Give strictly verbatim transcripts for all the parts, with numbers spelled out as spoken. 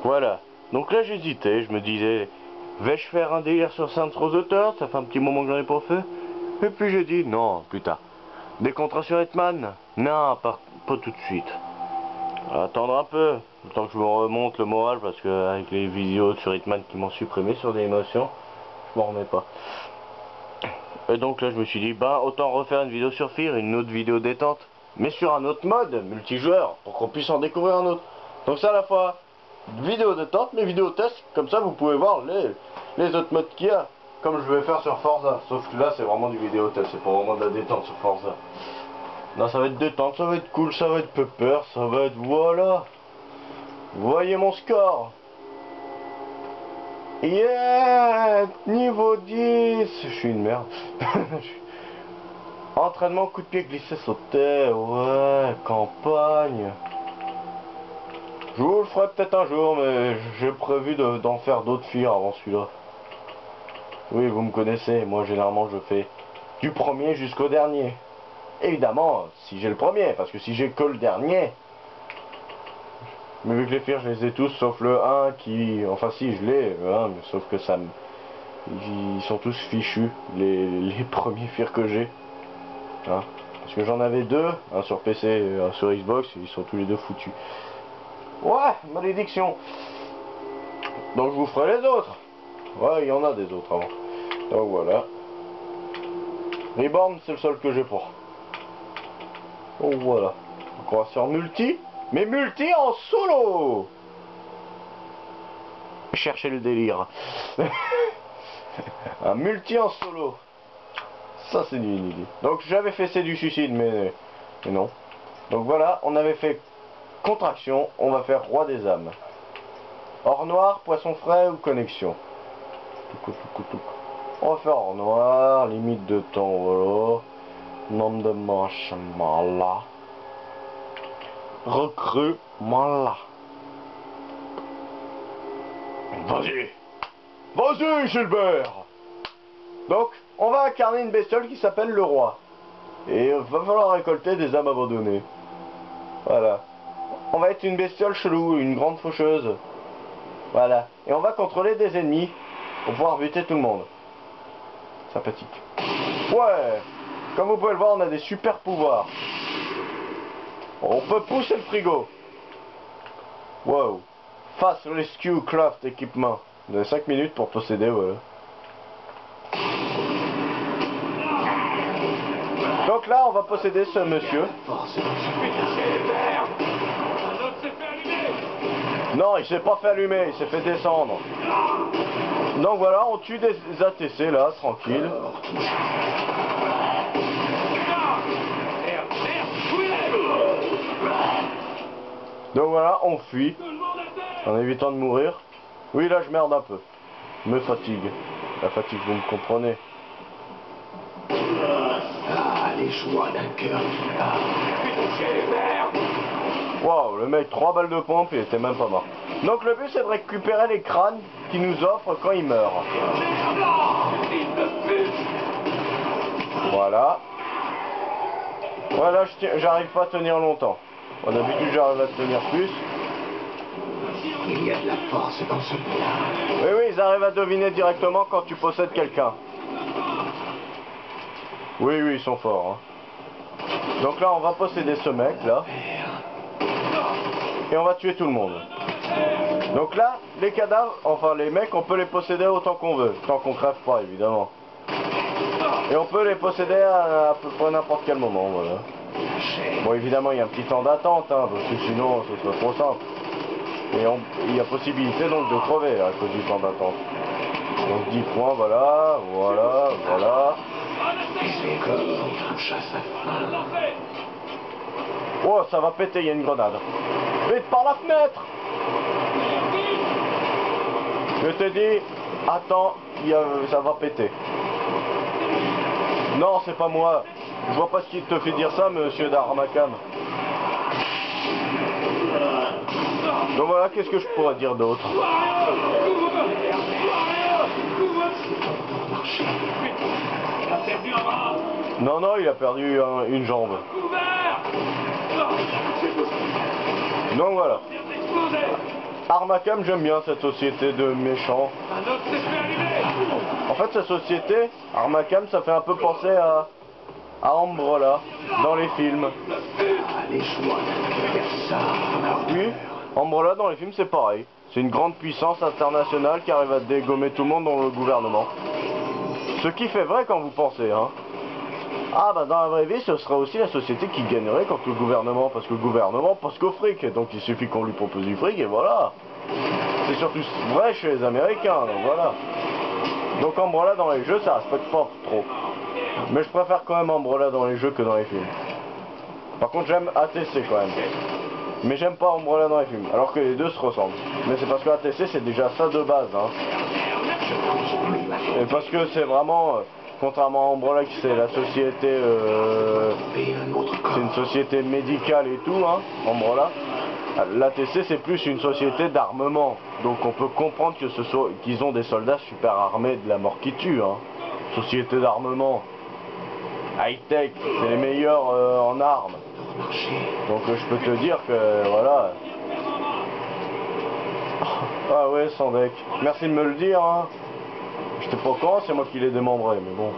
Voilà. Donc là j'hésitais, je me disais, vais-je faire un délire sur Saints Row the Third? Ça fait un petit moment que j'en ai pas fait. Et puis j'ai dit, non, plus tard. Des contrats sur Hitman? Non, pas, pas tout de suite. Attendre un peu, le temps que je me remonte le moral, parce que avec les vidéos sur Hitman qui m'ont supprimé sur des émotions, je m'en remets pas. Et donc là je me suis dit, bah autant refaire une vidéo sur Fear, une autre vidéo détente, mais sur un autre mode, multijoueur, pour qu'on puisse en découvrir un autre. Donc ça à la fois, vidéo détente, mais vidéo test, comme ça vous pouvez voir les, les autres modes qu'il y a, comme je vais faire sur Forza, sauf que là c'est vraiment du vidéo test, c'est pas vraiment de la détente sur Forza. Là ça va être détente, ça va être cool, ça va être pepper, ça va être, voilà. Vous voyez mon score? Yeah! Niveau dix! Je suis une merde. Entraînement, coup de pied, glissé, sauter. Ouais, campagne. Je vous le ferai peut-être un jour, mais j'ai prévu d'en faire d'autres filles avant celui-là. Oui, vous me connaissez. Moi, généralement, je fais du premier jusqu'au dernier. Évidemment, si j'ai le premier, parce que si j'ai que le dernier... Mais vu que les fires, je les ai tous, sauf le un qui... Enfin si, je l'ai, hein, mais sauf que ça me... Ils sont tous fichus, les, les premiers fires que j'ai. Hein. Parce que j'en avais deux, un sur P C et un sur Xbox, et ils sont tous les deux foutus. Ouais, malédiction. Donc je vous ferai les autres. Ouais, il y en a des autres avant. Donc voilà. Reborn, c'est le seul que j'ai pour. Donc voilà. Donc on va faire multi. Mais multi en solo. Cherchez le délire. Un multi en solo. Ça c'est une idée. Donc j'avais fait c'est du suicide mais... mais non. Donc voilà, on avait fait contraction, on va faire roi des âmes. Or noir, poisson frais ou connexion. On va faire or noir, limite de temps, voilà. Nombre de manches, mala. Recrue, mala. Vas-y. Vas-y, Gilbert. Donc, on va incarner une bestiole qui s'appelle le roi. Et il va falloir récolter des âmes abandonnées. Voilà. On va être une bestiole chelou, une grande faucheuse. Voilà. Et on va contrôler des ennemis pour pouvoir buter tout le monde. Sympathique. Ouais. Comme vous pouvez le voir, on a des super pouvoirs. On peut pousser le frigo. Wow. Fast Rescue Craft équipement. Vous avez cinq minutes pour posséder, voilà. Donc là, on va posséder ce monsieur. Non, il s'est pas fait allumer, il s'est fait descendre. Donc voilà, on tue des A T C là, tranquille. Donc voilà, on fuit. En évitant de mourir. Oui, là je merde un peu. Me fatigue. La fatigue, vous me comprenez. Ah, les joies d'un cœur qui bat. Waouh, le mec, trois balles de pompe, il était même pas mort. Donc le but c'est de récupérer les crânes qu'il nous offre quand il meurt. Voilà. Voilà, j'arrive pas à tenir longtemps. Bon, d'habitude j'arrive à tenir plus. Il y a de la force dans ce plat. Oui, oui, ils arrivent à deviner directement quand tu possèdes quelqu'un. Oui, oui, ils sont forts. Hein. Donc là, on va posséder ce mec, là. Et on va tuer tout le monde. Donc là, les cadavres, enfin les mecs, on peut les posséder autant qu'on veut. Tant qu'on crève pas, évidemment. Et on peut les posséder à, à peu près n'importe quel moment, voilà. Bon, évidemment, il y a un petit temps d'attente, hein, parce que sinon, ce serait trop simple. Et on, il y a possibilité donc de crever à cause du temps d'attente. Donc dix points, voilà, voilà, voilà. Oh, ça va péter, il y a une grenade. Vite par la fenêtre! Je te dis, attends, il y a, ça va péter. Non, c'est pas moi. Je vois pas ce qui te fait dire ça, monsieur Darmakam. Donc voilà, qu'est-ce que je pourrais dire d'autre? Non, non, il a perdu un, une jambe. Donc voilà. Armakam, j'aime bien cette société de méchants. En fait, cette société, Armakam, ça fait un peu penser à, à Umbrella dans les films. Oui, Umbrella dans les films, c'est pareil. C'est une grande puissance internationale qui arrive à dégommer tout le monde dans le gouvernement. Ce qui fait vrai quand vous pensez, hein. Ah bah dans la vraie vie, ce serait aussi la société qui gagnerait contre le gouvernement, parce que le gouvernement pense qu'au fric, donc il suffit qu'on lui propose du fric et voilà. C'est surtout vrai chez les Américains, donc voilà. Donc Umbrella dans les jeux, ça respecte pas trop. Mais je préfère quand même Umbrella dans les jeux que dans les films. Par contre j'aime A T C quand même. Mais j'aime pas Umbrella dans les films, alors que les deux se ressemblent. Mais c'est parce que A T C c'est déjà ça de base, hein. Et parce que c'est vraiment... Euh, contrairement à Umbrella qui c'est la société, euh, c'est une société médicale et tout, hein, Umbrella. L'A T C c'est plus une société d'armement, donc on peut comprendre que ce soit qu'ils ont des soldats super armés de la mort qui tue, hein. Société d'armement, high tech, c'est les meilleurs euh, en armes. Donc euh, je peux te dire que voilà. Ah ouais, Sandek, merci de me le dire, hein. J'étais pas au courant, c'est moi qui l'ai démembré, mais bon.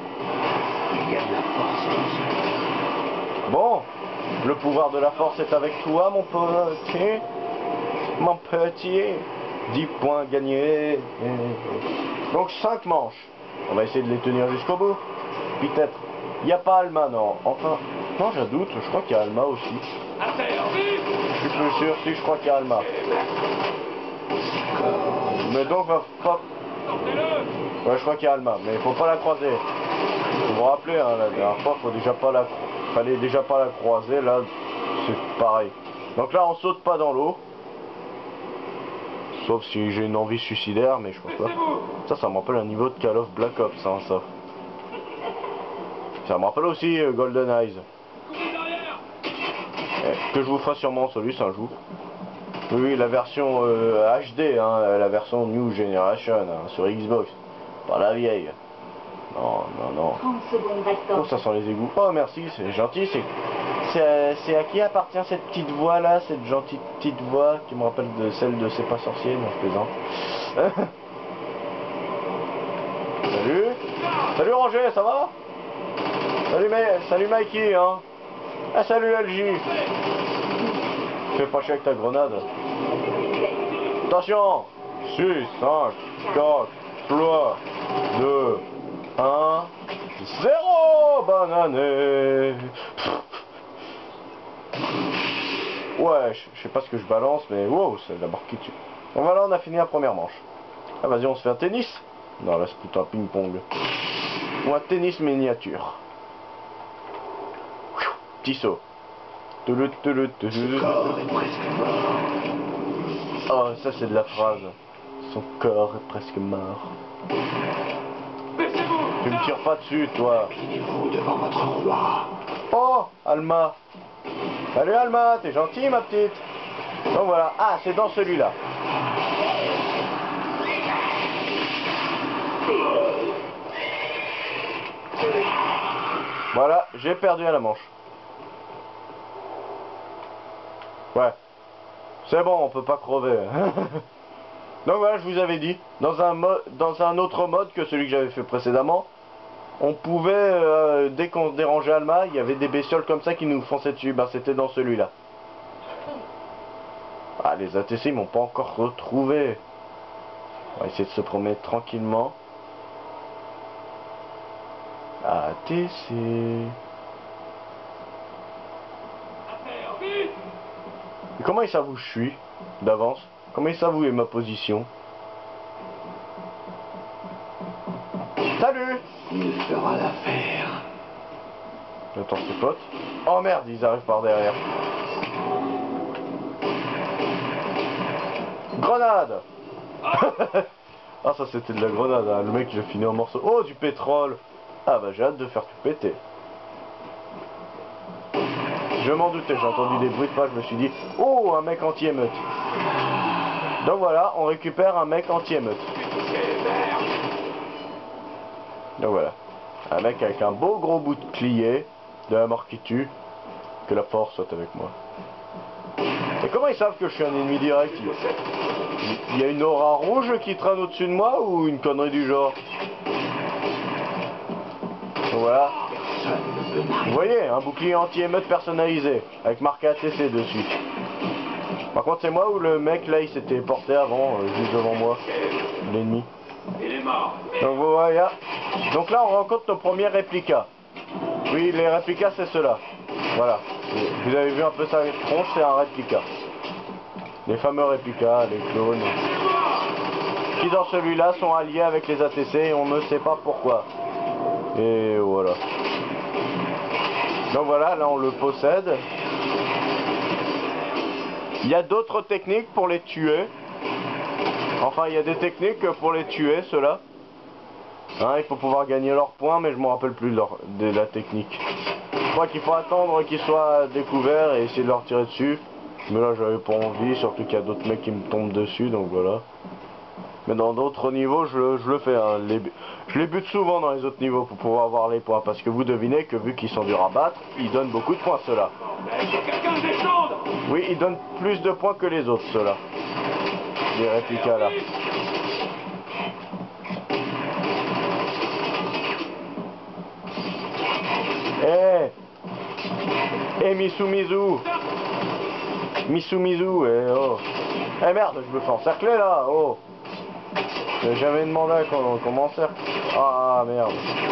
Bon, le pouvoir de la force est avec toi, mon petit. Mon petit. dix points gagnés. Donc cinq manches. On va essayer de les tenir jusqu'au bout. Peut-être. Il n'y a pas Alma, non. Enfin, non, j'ai un doute. Je crois qu'il y a Alma aussi. Je suis plus sûr si je crois qu'il y a Alma. Mais donc, va pas... Ouais, je crois qu'il y a Alma, mais il faut pas la croiser. Vous vous rappelez, hein, la dernière fois, faut déjà pas la... fallait déjà pas la croiser, là, c'est pareil. Donc là, on saute pas dans l'eau. Sauf si j'ai une envie suicidaire, mais je pense pas. Ça, ça me rappelle un niveau de Call of Black Ops, hein, ça. Ça me rappelle aussi euh, Golden Eyes. Eh, que je vous ferai sûrement celui un jour. Oui, la version euh, H D, hein, la version New Generation, hein, sur Xbox. Pas la vieille. Non, non, non. trente secondes restant. Oh, ça sent les égouts. Oh, merci, c'est gentil. C'est à qui appartient cette petite voix là, cette gentille petite voix qui me rappelle de celle de C'est pas sorcier, non, je plaisante. Salut. Salut Roger, ça va? Salut, mais, salut Mikey, hein. Ah, salut L J. Fais pas chier avec ta grenade. Attention. six, cinq, quatre, trois, deux, un, zéro. Banané. Ouais, je sais pas ce que je balance, mais wow, c'est la mort qui tue. Bon voilà, on a fini la première manche. Ah, vas-y, on se fait un tennis. Non, là c'est plutôt un ping-pong. Ou un tennis miniature. Petit saut. Son corps est presque mort. Oh, ça c'est de la phrase. Son corps est presque mort. Tu me tires pas dessus, toi. Inclinez-vous devant votre roi. Oh, Alma. Salut Alma, t'es gentille ma petite. Donc voilà. Ah, c'est dans celui-là. Voilà, j'ai perdu à la manche. Ouais. C'est bon, on peut pas crever. Donc voilà, je vous avais dit, dans un mode, dans un autre mode que celui que j'avais fait précédemment, on pouvait, euh, dès qu'on dérangeait Alma, il y avait des bestioles comme ça qui nous fonçaient dessus. Ben c'était dans celui-là. Ah, les A T C ils m'ont pas encore retrouvé. On va essayer de se promener tranquillement. A T C. Et comment ils savent où je suis d'avance? Comment ils savent où est ma position? Salut! Il fera l'affaire. J'attends ses potes. Oh merde, ils arrivent par derrière. Grenade! Ah, ça c'était de la grenade, hein. Le mec il a fini en morceaux. Oh, du pétrole! Ah bah j'ai hâte de faire tout péter. Je m'en doutais, j'ai entendu des bruits de pas, je me suis dit, oh, un mec anti-émeute. Donc voilà, on récupère un mec anti-émeute. Donc voilà, un mec avec un beau gros bouclier de la mort qui tue. Que la force soit avec moi. Et comment ils savent que je suis un ennemi direct? Il y a une aura rouge qui traîne au-dessus de moi ou une connerie du genre? Donc voilà. Vous voyez, un bouclier anti-émeute personnalisé, avec marqué A T C dessus. Par contre, c'est moi ou le mec là il s'était porté avant, euh, juste devant moi, l'ennemi. Donc vous voyez. Donc là on rencontre nos premiers réplicas. Oui, les réplicas c'est ceux-là. Voilà. Vous avez vu un peu sa tronche, c'est un réplica. Les fameux réplicas, les clones. Qui dans celui-là sont alliés avec les A T C et on ne sait pas pourquoi. Et voilà. Donc voilà, là on le possède. Il y a d'autres techniques pour les tuer. Enfin, il y a des techniques pour les tuer, ceux-là. Hein, il faut pouvoir gagner leurs points, mais je me rappelle plus de, leur, de la technique. Je crois qu'il faut attendre qu'ils soient découverts et essayer de leur tirer dessus. Mais là, j'avais pas envie, surtout qu'il y a d'autres mecs qui me tombent dessus, donc voilà. Mais dans d'autres niveaux, je, je le fais. Hein. Les, je les bute souvent dans les autres niveaux pour pouvoir avoir les points. Parce que vous devinez que vu qu'ils sont durs à battre, ils donnent beaucoup de points, ceux-là. Oui, ils donnent plus de points que les autres, ceux-là. Les réplicas, là. Eh hey. Eh hey, Misu Mizu Misu Mizu, eh oh. Eh hey, merde, je me fais encercler là, oh. J'ai jamais demandé qu'on qu m'encercle. Ah merde.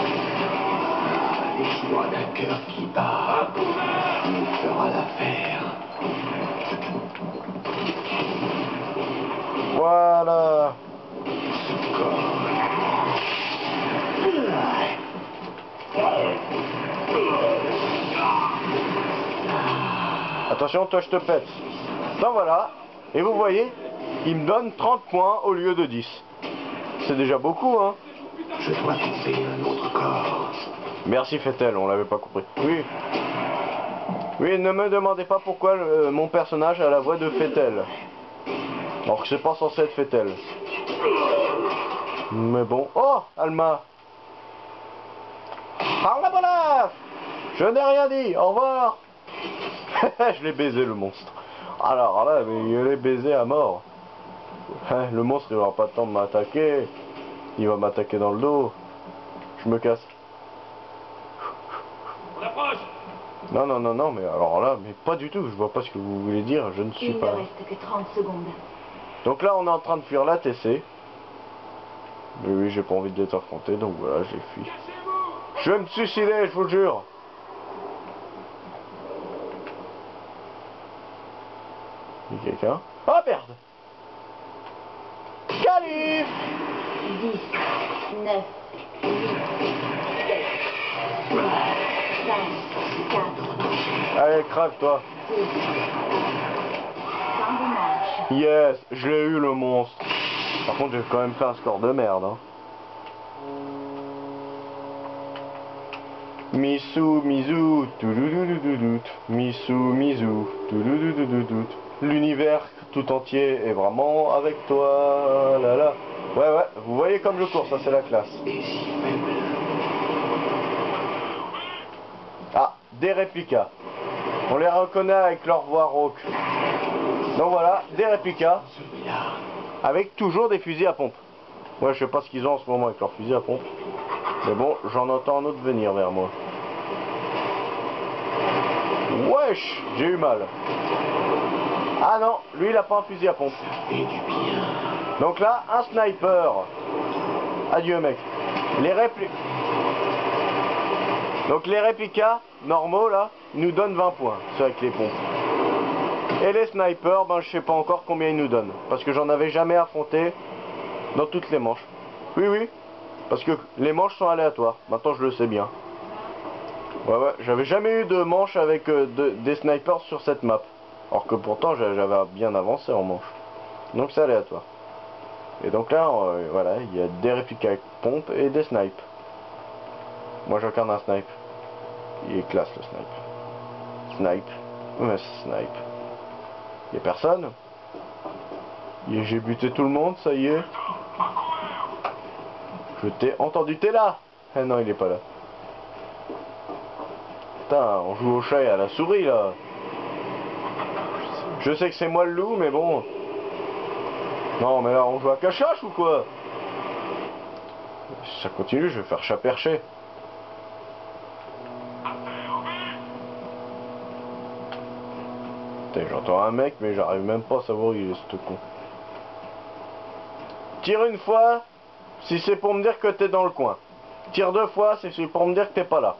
Le choix d'un cœur qui bat nous fera l'affaire. Voilà. Ce corps. Attention, toi je te pète. Donc voilà. Et vous voyez, il me donne trente points au lieu de dix. C'est déjà beaucoup, hein. Je dois trouver un autre corps. Merci Fettel, on l'avait pas compris. Oui. Oui, ne me demandez pas pourquoi euh, mon personnage a la voix de Fettel. Alors que c'est pas censé être Fettel. Mais bon. Oh, Alma. Parle voilà. Je n'ai rien dit, au revoir. Je l'ai baisé le monstre. Alors là, mais il l'ai baisé à mort. Le monstre il aura pas le temps de m'attaquer. Il va m'attaquer dans le dos. Je me casse. Non, non, non, non, mais alors là, mais pas du tout. Je vois pas ce que vous voulez dire. Je ne suis Il pas. ne reste que trente secondes. Donc là, on est en train de fuir l'A T C. Mais oui, j'ai pas envie de les affronter, donc voilà, j'ai fui. Je vais me suicider, je vous jure. Il y a quelqu'un? Oh merde! Calife! dix, neuf, huit, sept, cinq, quatre, Allez, crève toi. six. Fin de manche. Yes, je l'ai eu le monstre. Par contre, j'ai quand même fait un score de merde. Hein. Misu, Mizu, toulouloulouloulout. Misu, Mizu, toulouloulouloulout. L'univers tout entier est vraiment avec toi. Là, là. Ouais, ouais, vous voyez comme je cours, ça c'est la classe. Ah, des réplicas. On les reconnaît avec leur voix rauque. Donc voilà, des réplicas. Avec toujours des fusils à pompe. Ouais, je sais pas ce qu'ils ont en ce moment avec leurs fusils à pompe. Mais bon, j'en entends un autre venir vers moi. Wesh, j'ai eu mal. Ah non, lui il a pas un fusil à pompe. Donc là, un sniper. Adieu mec. Les répli... Donc les réplicas normaux là, nous donnent vingt points. C'est avec les pompes. Et les snipers, ben je sais pas encore combien ils nous donnent. Parce que j'en avais jamais affronté dans toutes les manches. Oui, oui. Parce que les manches sont aléatoires. Maintenant je le sais bien. Ouais, ouais. J'avais jamais eu de manche avec euh, de, des snipers sur cette map. Alors que pourtant j'avais bien avancé en manche. Donc c'est aléatoire. Et donc là, euh, voilà, il y a des réplicas avec pompe et des snipes. Moi j'incarne un snipe. Il est classe le snipe. Snipe. Ouais, snipe. Il y a personne. J'ai buté tout le monde, ça y est. Je t'ai entendu, t'es là. Eh non, il est pas là. Putain, on joue au chat et à la souris là. Je sais que c'est moi le loup, mais bon. Non, mais là, on joue à cache-cache ou quoi? Si ça continue, je vais faire chat perché. Putain, j'entends un mec, mais j'arrive même pas à savoir où il est, ce con. Tire une fois, si c'est pour me dire que t'es dans le coin. Tire deux fois, si c'est pour me dire que t'es pas là.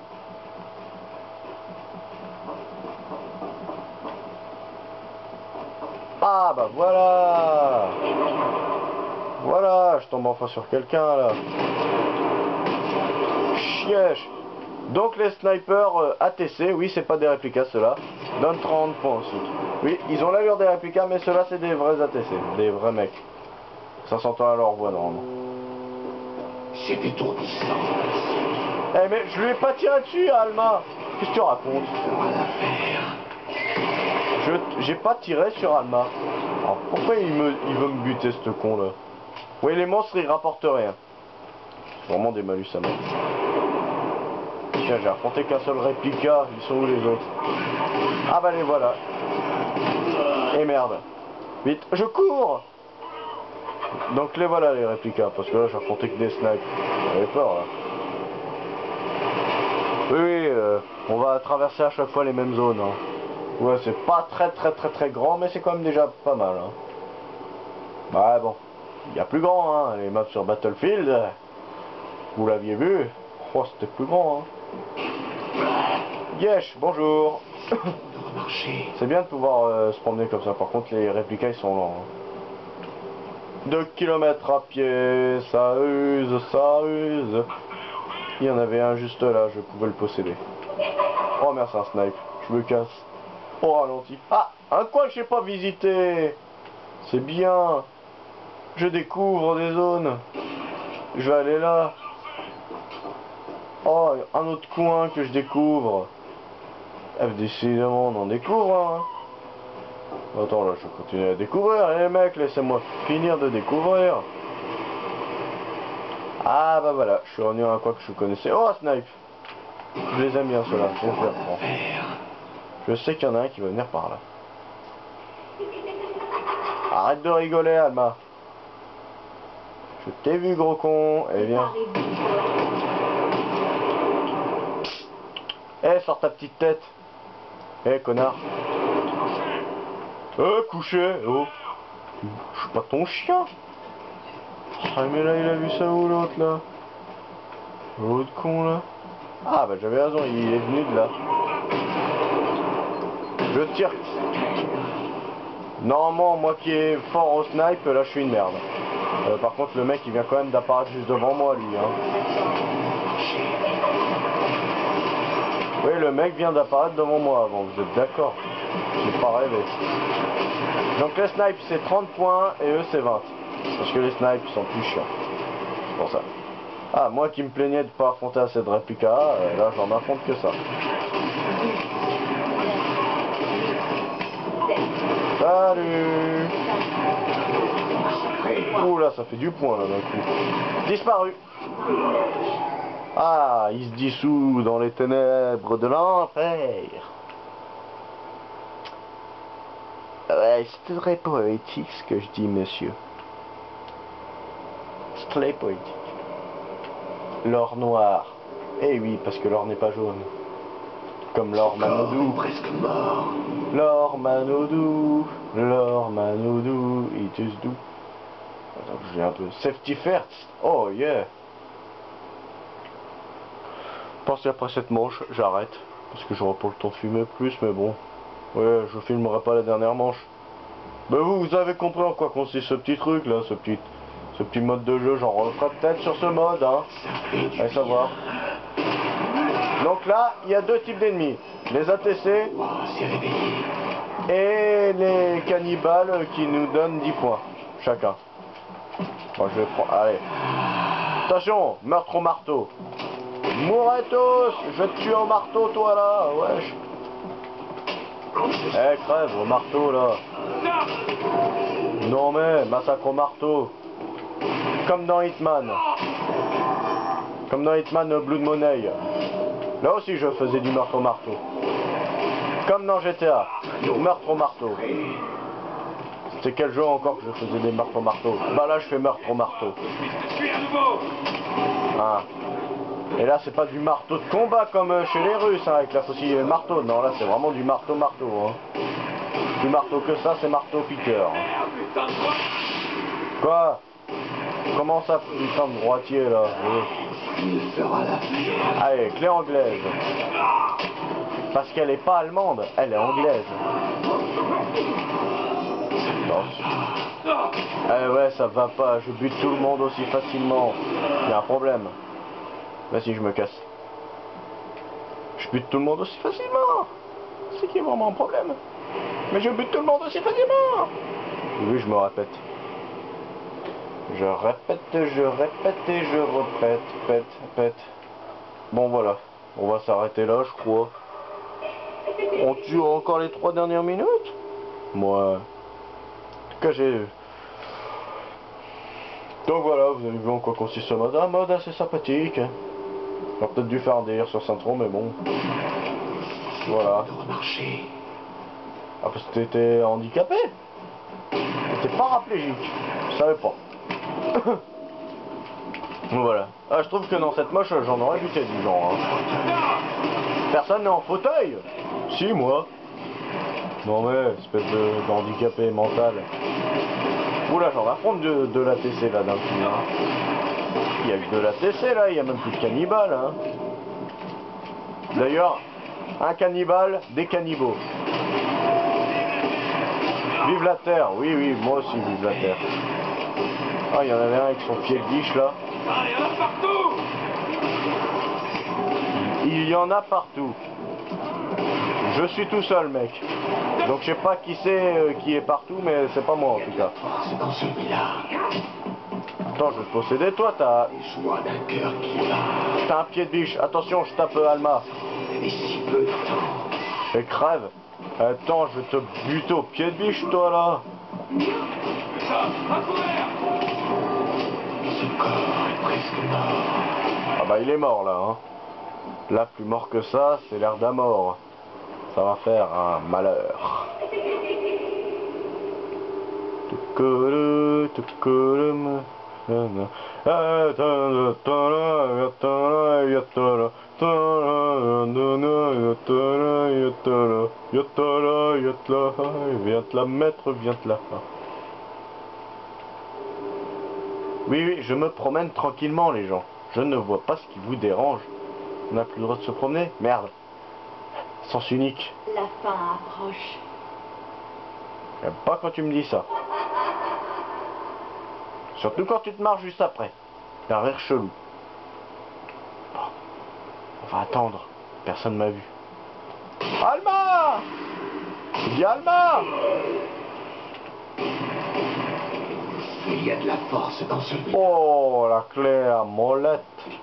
Ah bah voilà. Voilà, je tombe enfin sur quelqu'un là. Chièche. Donc les snipers euh, A T C, oui c'est pas des réplicas ceux-là, donnent trente points aussi. Oui, ils ont l'allure des réplicas, mais ceux-là c'est des vrais A T C, des vrais mecs. Ça s'entend à leur voix normalement. C'est étourdissant. Eh mais je lui ai pas tiré dessus Alma. Qu'est-ce que tu racontes? Fera l'affaire. Je j'ai pas tiré sur Alma. Alors pourquoi il me il veut me buter ce con là? Oui les monstres ils rapportent rien. Vraiment des malus à mettre. Tiens, j'ai affronté qu'un seul réplica, ils sont où les autres? Ah bah les voilà. Et merde. Vite, je cours. Donc les voilà les réplicas, parce que là j'ai affronté que des snipes. J'avais peur là. Oui oui, euh, on va traverser à chaque fois les mêmes zones. Hein. Ouais, c'est pas très très très très grand, mais c'est quand même déjà pas mal. Hein. Bah bon, il y a plus grand, hein, les maps sur Battlefield. Vous l'aviez vu? Oh, c'était plus grand, hein. Yesh, bonjour. C'est bien de pouvoir euh, se promener comme ça. Par contre, les réplicas ils sont lents. Hein. deux kilomètres à pied, ça use, ça use. Il y en avait un juste là, je pouvais le posséder. Oh merde, c'est un snipe. Je me casse. Oh, ralenti. Ah, un coin que j'ai pas visité. C'est bien. Je découvre des zones. Je vais aller là. Oh, un autre coin que je découvre. Eh, décidément, on en découvre, hein. Attends, là, je continue à découvrir. Eh, les mecs, laissez-moi finir de découvrir. Ah, bah voilà, je suis revenu à un coin que je connaissais. Oh, snipe. Je les aime bien, ceux-là. Je, je sais qu'il y en a un qui va venir par là. Arrête de rigoler, Alma. Je t'ai vu, gros con. Eh bien. Eh, sors ta petite tête. Eh, connard. Euh, couché. Oh. Je suis pas ton chien. Ah, mais là, il a vu ça où, l'autre, là? L'autre con, là. Ah, bah, j'avais raison, il est venu de là. Je tire. Normalement, moi qui est fort au snipe, là, je suis une merde. Euh, par contre, le mec, il vient quand même d'apparaître juste devant moi, lui, hein. Oui, le mec vient d'apparaître devant moi avant, vous êtes d'accord? J'ai pas rêvé. Donc les snipes c'est trente points et eux c'est vingt. Parce que les snipes sont plus chiants. C'est pour ça. Ah, moi qui me plaignais de pas affronter assez de réplica, euh, là j'en affronte que ça. Salut. Ouh là, ça fait du point là d'un coup. Disparu. Ah, il se dissout dans les ténèbres de l'enfer. Ouais, c'est très poétique ce que je dis, monsieur. C'est très poétique. L'or noir. Eh oui, parce que l'or n'est pas jaune. Comme l'or Manodou. Presque mort. L'or Manodou. L'or Manodou. It is do. Attends, je viens un peu. Safety first. Oh yeah. Je pense qu'après cette manche, j'arrête. Parce que j'aurai pas le temps de filmer plus, mais bon. Ouais, je filmerai pas la dernière manche. Mais vous, vous avez compris en quoi consiste ce petit truc là, ce petit, ce petit mode de jeu. J'en referai peut-être sur ce mode, hein. Allez savoir. Donc là, il y a deux types d'ennemis. Les A T C et les cannibales qui nous donnent dix points chacun. Bon, je vais prendre. Allez. Attention, meurtre au marteau. Mourez tous, je vais te tuer au marteau, toi là, wesh. Eh, crève au marteau là. Non mais, massacre au marteau. Comme dans Hitman. Comme dans Hitman Blood Money. Là aussi je faisais du meurtre au marteau. Comme dans G T A. Meurtre au marteau. C'est quel jeu encore que je faisais des meurtres au marteau? Bah là je fais meurtre au marteau. Ah. Et là c'est pas du marteau de combat comme chez les Russes hein, avec la faucille et le marteau. Non là c'est vraiment du marteau marteau. Hein. Plus marteau que ça c'est marteau piqueur. Hein. Quoi? Comment ça putain de droitier là? Il fera l'affaire. Allez, clé anglaise. Parce qu'elle est pas allemande, elle est anglaise. Eh ouais, ça va pas, je bute tout le monde aussi facilement. Il y a un problème. Vas-y, je me casse. Je bute tout le monde aussi facilement. C'est qui est vraiment un problème. Mais je bute tout le monde aussi facilement. Oui, je me répète. Je répète, je répète et je répète, pète, pète. Bon voilà, on va s'arrêter là, je crois. On tue encore les trois dernières minutes? Moi, en tout cas j'ai... Donc voilà, vous avez vu en quoi consiste ce mode. Un mode assez sympathique. J'aurais peut-être dû faire un délire sur Saint-Tron, mais bon. Voilà. Ah parce que t'étais handicapé? T'étais paraplégique? Je savais pas. Voilà. Ah, je trouve que dans cette moche, j'en aurais buté du genre. Hein. Personne n'est en fauteuil? Si, moi. Non mais, espèce de handicapé mental. Oula, j'en affronte de, de l'A T C là d'un coup. Hein. Il y a que de l'A T C là, il y a même plus de cannibales. Hein. D'ailleurs, un cannibale, des cannibaux. Vive la terre, oui, oui, moi aussi, vive la terre. Ah, il y en avait un avec son pied de biche là. Il y en a partout. Je suis tout seul, mec. Donc je sais pas qui c'est euh, qui est partout, mais c'est pas moi en tout cas. C'est dans celui-là. Attends, je vais te posséder, toi, t'as... Les joies d'un cœur qui bat. T'as un pied de biche. Attention, je tape euh, Alma. Et si peu de temps. Et crève. Attends, je vais te buter au pied de biche, toi, là. Ce corps est presque mort. Ah bah, il est mort, là, hein. Là, plus mort que ça, c'est l'air d'un mort. Ça va faire un malheur. Viens te la mettre, viens te la... Oui, oui, je me promène tranquillement, les gens. Je ne vois pas ce qui vous dérange. On n'a plus le droit de se promener. Merde. Sens unique. La fin approche. J'aime pas quand tu me dis ça. Surtout quand tu te marres juste après. Un rire chelou. Bon. On va attendre. Personne m'a vu. Alma! Dis Alma! Il y a de la force dans ce vide. Oh, la clé à molette.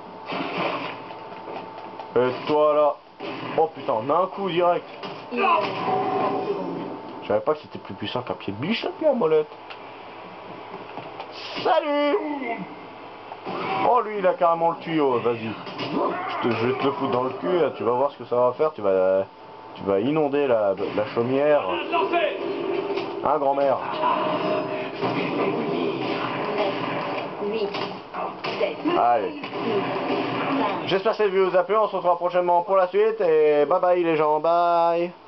Et toi là? Oh putain, on a un coup direct. Il reste trente secondes. Je savais pas que c'était plus puissant qu'un pied de biche, la à molette. Salut! Oh, lui, il a carrément le tuyau, vas-y. Je, te, je vais te le foutre dans le cul, là. Tu vas voir ce que ça va faire. Tu vas, tu vas inonder la, la chaumière. Hein, grand-mère? huit, sept, Allez. J'espère que cette vidéo vous a plu. On se retrouvera prochainement pour la suite. Et bye bye, les gens. Bye.